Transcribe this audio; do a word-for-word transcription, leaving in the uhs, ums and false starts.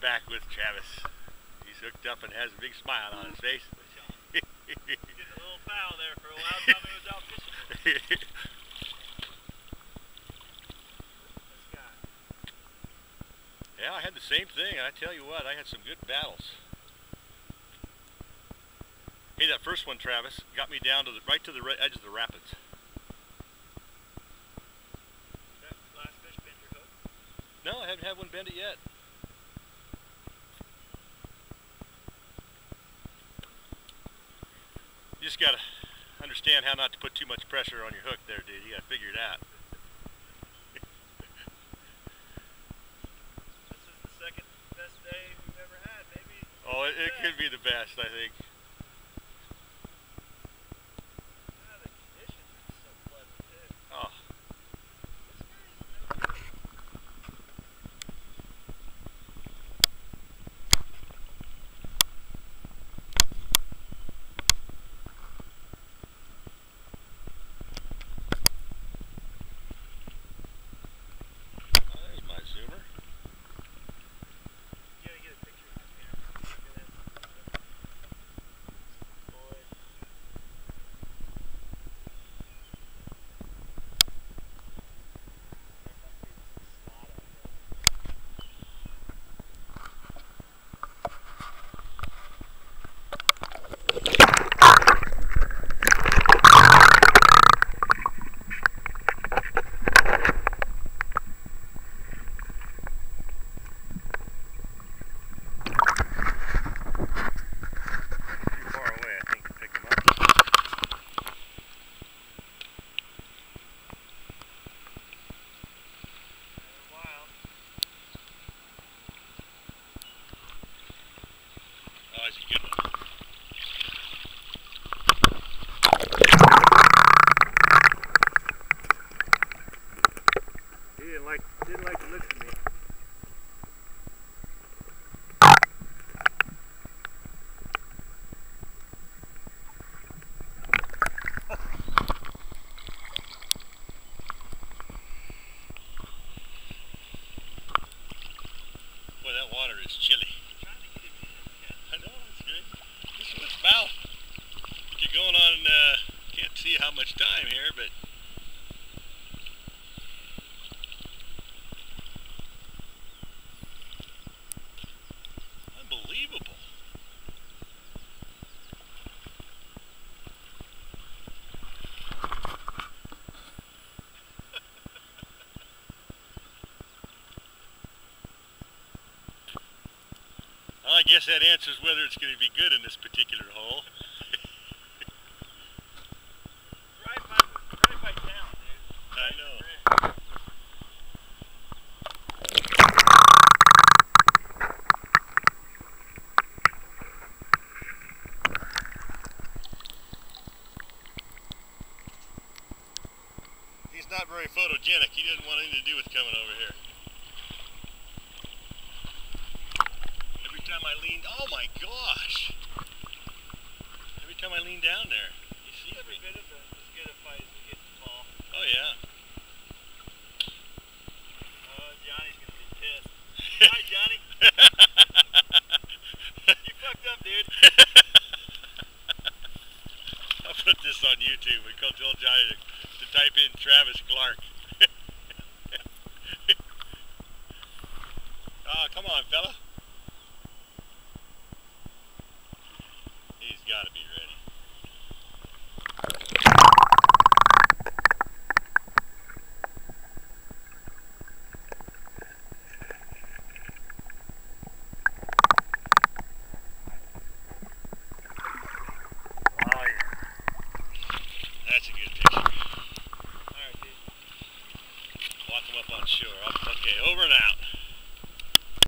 back with Travis. He's hooked up and has a big smile on his face. Getting a little foul there for a while. Tommy was out fishing. Yeah, I had the same thing. I tell you what, I had some good battles. Hey, that first one, Travis, got me down to the right to the edge of the rapids. That last fish bend your hook? No, I haven't had one bend it yet. You just gotta understand how not to put too much pressure on your hook there, dude. You gotta figure it out. This is the second best day we've ever had, maybe. Oh, it, it could be the best, I think. Ah, the conditions are so pleasant, too. Oh. That's a good one. He didn't like, didn't like to listen to me. Boy, that water is chilly. I know, it's good. This is what's about. You're going on, uh, can't see how much time here, but unbelievable. Well, I guess that answers whether it's going to be good in this particular hole. Right by, right by town, dude. I know. He's not very photogenic. He doesn't want anything to do with coming over here. Every time I lean, oh my gosh! Every time I lean down there, he sees Every me. bit of it is good a fight as we get to fall. Oh yeah. Oh, Johnny's gonna be pissed. Hi, Johnny. You fucked up, dude. I'll put this on YouTube and go tell Johnny to, to type in Travis Clark. Oh, come on, fella. He's got to be ready. Oh, yeah. That's a good picture. Alright, dude. Walk him up on shore. Okay, over and out.